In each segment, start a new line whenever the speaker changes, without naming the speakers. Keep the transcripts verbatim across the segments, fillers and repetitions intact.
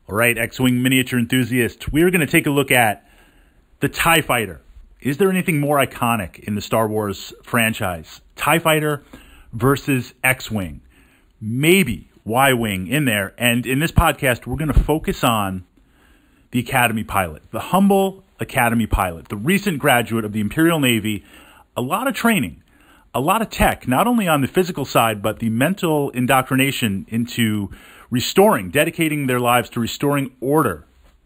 All right, X-Wing miniature enthusiasts, we're going to take a look at the TIE Fighter. Is there anything more iconic in the Star Wars franchise? TIE Fighter versus X-Wing. Maybe Y-Wing in there. And in this podcast, we're going to focus on the Academy pilot, the humble Academy pilot, the recent graduate of the Imperial Navy. A lot of training, a lot of tech, not only on the physical side, but the mental indoctrination into restoring, dedicating their lives to restoring order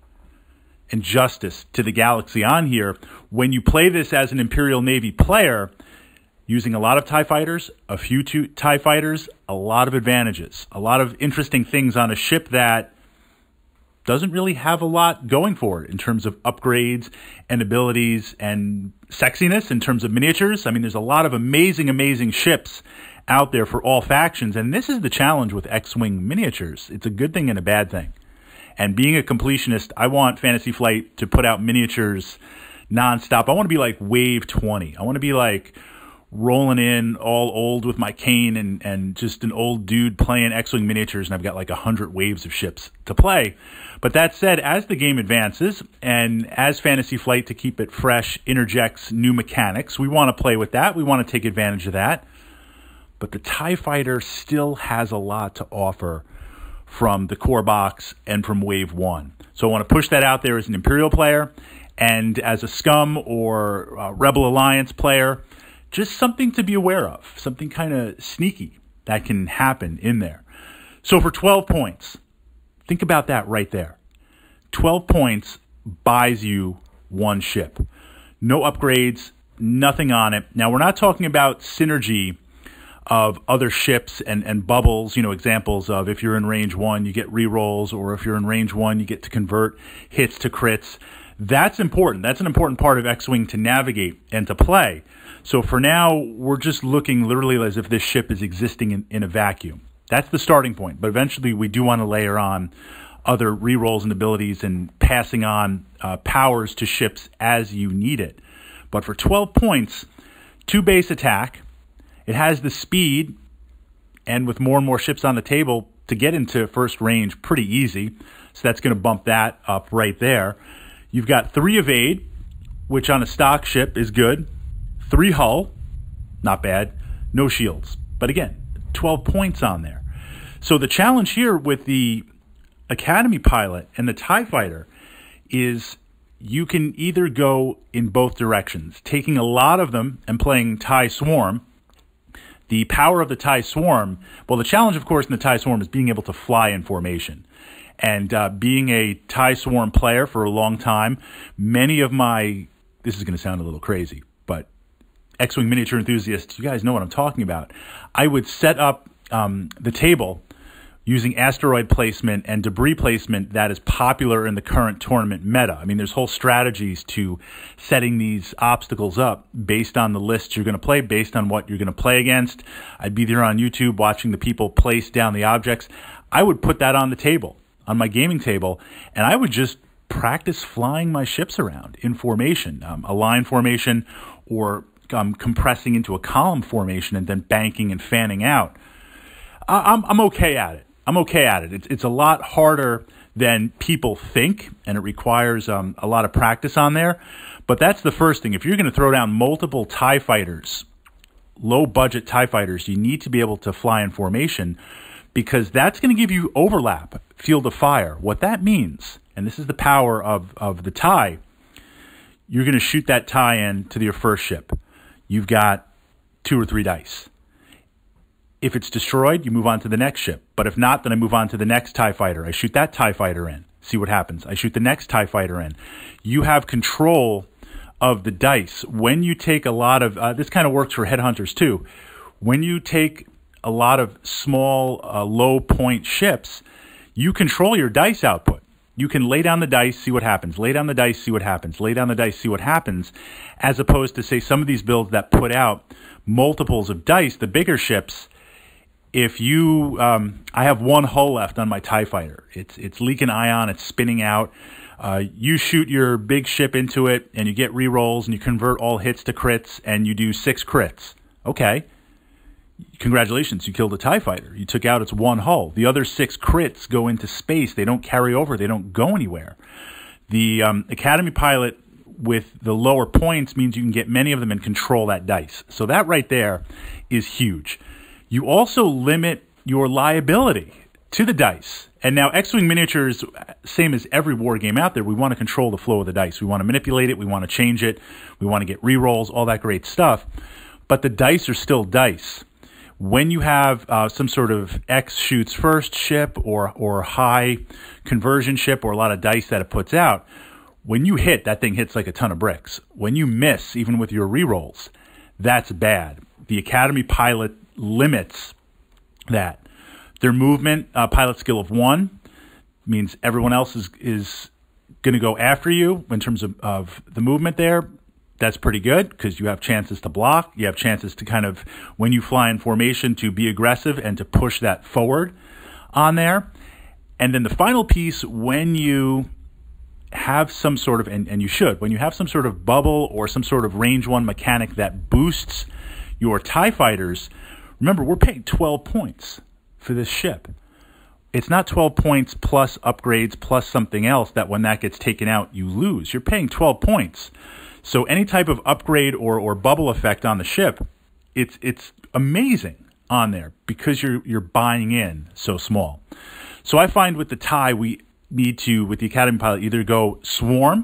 and justice to the galaxy on here. When you play this as an Imperial Navy player, using a lot of TIE fighters, a few two TIE fighters, a lot of advantages, a lot of interesting things on a ship that doesn't really have a lot going for it in terms of upgrades and abilities and sexiness in terms of miniatures. I mean, there's a lot of amazing, amazing ships out there for all factions, and this is the challenge with X-Wing miniatures. It's a good thing and a bad thing. And being a completionist, I want Fantasy Flight to put out miniatures nonstop. I want to be like Wave twenty. I want to be like rolling in all old with my cane and, and just an old dude playing X-Wing miniatures, and I've got like a hundred waves of ships to play. But that said, as the game advances, and as Fantasy Flight, to keep it fresh, interjects new mechanics, we want to play with that. We want to take advantage of that. But the TIE Fighter still has a lot to offer from the core box and from Wave one. So I want to push that out there as an Imperial player, and as a Scum or uh, Rebel Alliance player, just something to be aware of, something kind of sneaky that can happen in there. So for twelve points, think about that right there. twelve points buys you one ship. No upgrades, nothing on it. Now, we're not talking about synergy of other ships and, and bubbles, you know, examples of if you're in range one, you get rerolls, or if you're in range one, you get to convert hits to crits. That's important. That's an important part of X-Wing to navigate and to play. So for now, we're just looking literally as if this ship is existing in, in a vacuum. That's the starting point. But eventually, we do want to layer on other rerolls and abilities and passing on uh, powers to ships as you need it. But for twelve points, two base attack. It has the speed, and with more and more ships on the table, to get into first range pretty easy. So that's going to bump that up right there. You've got three evade, which on a stock ship is good. Three hull, not bad. No shields. But again, twelve points on there. So the challenge here with the Academy pilot and the TIE Fighter is you can either go in both directions, taking a lot of them and playing TIE Swarm. The power of the TIE Swarm, well, the challenge, of course, in the TIE Swarm is being able to fly in formation. And uh, being a TIE Swarm player for a long time, many of my, this is going to sound a little crazy, but X-Wing miniature enthusiasts, you guys know what I'm talking about. I would set up um, the table using asteroid placement and debris placement that is popular in the current tournament meta. I mean, there's whole strategies to setting these obstacles up based on the lists you're going to play, based on what you're going to play against. I'd be there on YouTube watching the people place down the objects. I would put that on the table, on my gaming table, and I would just practice flying my ships around in formation, um, a line formation, or um, compressing into a column formation and then banking and fanning out. I- I'm, I'm okay at it. I'm okay at it. It's, it's a lot harder than people think, and it requires um, a lot of practice on there. But that's the first thing. If you're going to throw down multiple TIE fighters, low-budget TIE fighters, you need to be able to fly in formation, because that's going to give you overlap, field of fire. What that means, and this is the power of, of the TIE, you're going to shoot that TIE in to your first ship. You've got two or three dice. If it's destroyed, you move on to the next ship. But if not, then I move on to the next TIE fighter. I shoot that TIE fighter in, see what happens. I shoot the next TIE fighter in. You have control of the dice. When you take a lot of, uh, this kind of works for headhunters too. When you take a lot of small, uh, low point ships, you control your dice output. You can lay down the dice, see what happens. Lay down the dice, see what happens. Lay down the dice, see what happens. As opposed to, say, some of these builds that put out multiples of dice, the bigger ships. If you, um, I have one hull left on my TIE Fighter. It's it's leaking ion. It's spinning out. Uh, you shoot your big ship into it, and you get rerolls, and you convert all hits to crits, and you do six crits. Okay. congratulations, you killed a TIE fighter. You took out its one hull. The other six crits go into space. They don't carry over. They don't go anywhere. The um, Academy pilot with the lower points means you can get many of them and control that dice. So that right there is huge. You also limit your liability to the dice. And now X-Wing Miniatures, same as every war game out there, we want to control the flow of the dice. We want to manipulate it. We want to change it. We want to get rerolls, all that great stuff. But the dice are still dice. When you have uh, some sort of X shoots first ship or, or high conversion ship or a lot of dice that it puts out, when you hit, that thing hits like a ton of bricks. When you miss, even with your rerolls, that's bad. The Academy pilot limits that. Their movement, uh, pilot skill of one, means everyone else is, is going to go after you in terms of, of the movement there. That's pretty good because you have chances to block. You have chances to kind of, when you fly in formation, to be aggressive and to push that forward on there. And then the final piece, when you have some sort of, and, and you should, when you have some sort of bubble or some sort of range one mechanic that boosts your TIE fighters, remember, we're paying twelve points for this ship. It's not twelve points plus upgrades plus something else that when that gets taken out, you lose. You're paying twelve points. So any type of upgrade or, or bubble effect on the ship, it's it's amazing on there because you're you're buying in so small. So I find with the TIE, we need to, with the Academy pilot, either go swarm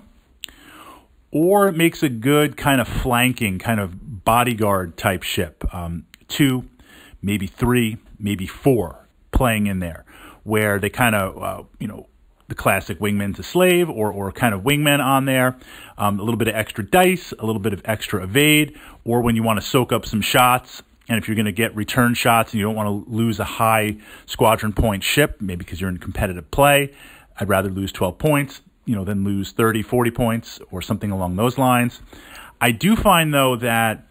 or it makes a good kind of flanking, kind of bodyguard type ship. Um, two, maybe three, maybe four playing in there where they kind of, uh, you know, the classic wingman to slave or, or kind of wingman on there, um, a little bit of extra dice, a little bit of extra evade, or when you want to soak up some shots, and if you're going to get return shots and you don't want to lose a high squadron point ship, maybe because you're in competitive play, I'd rather lose twelve points, you know, than lose thirty, forty points or something along those lines. I do find, though, that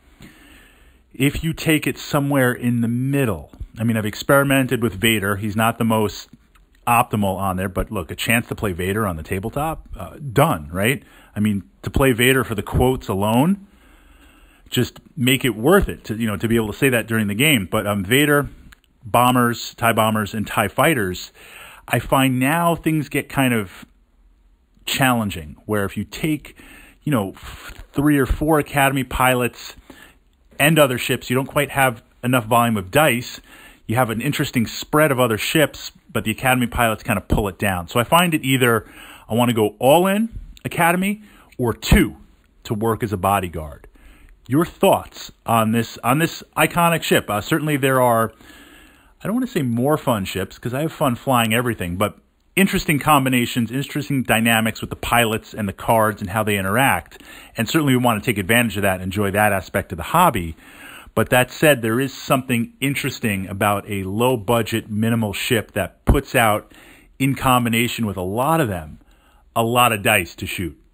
if you take it somewhere in the middle, I mean, I've experimented with Vader. He's not the most optimal on there, but look, a chance to play Vader on the tabletop, uh, done, right? I mean, to play Vader for the quotes alone, just make it worth it to, you know, to be able to say that during the game. But um, Vader, bombers, TIE bombers, and TIE fighters, I find now things get kind of challenging, where if you take, you know, three or four Academy pilots and other ships, you don't quite have enough volume of dice. You have an interesting spread of other ships, but the Academy pilots kind of pull it down. So I find it either I want to go all in Academy or two to work as a bodyguard. Your thoughts on this on this iconic ship? Uh, certainly there are, I don't want to say more fun ships because I have fun flying everything, but interesting combinations, interesting dynamics with the pilots and the cards and how they interact. And certainly we want to take advantage of that and enjoy that aspect of the hobby. But that said, there is something interesting about a low-budget, minimal ship that puts out, in combination with a lot of them, a lot of dice to shoot.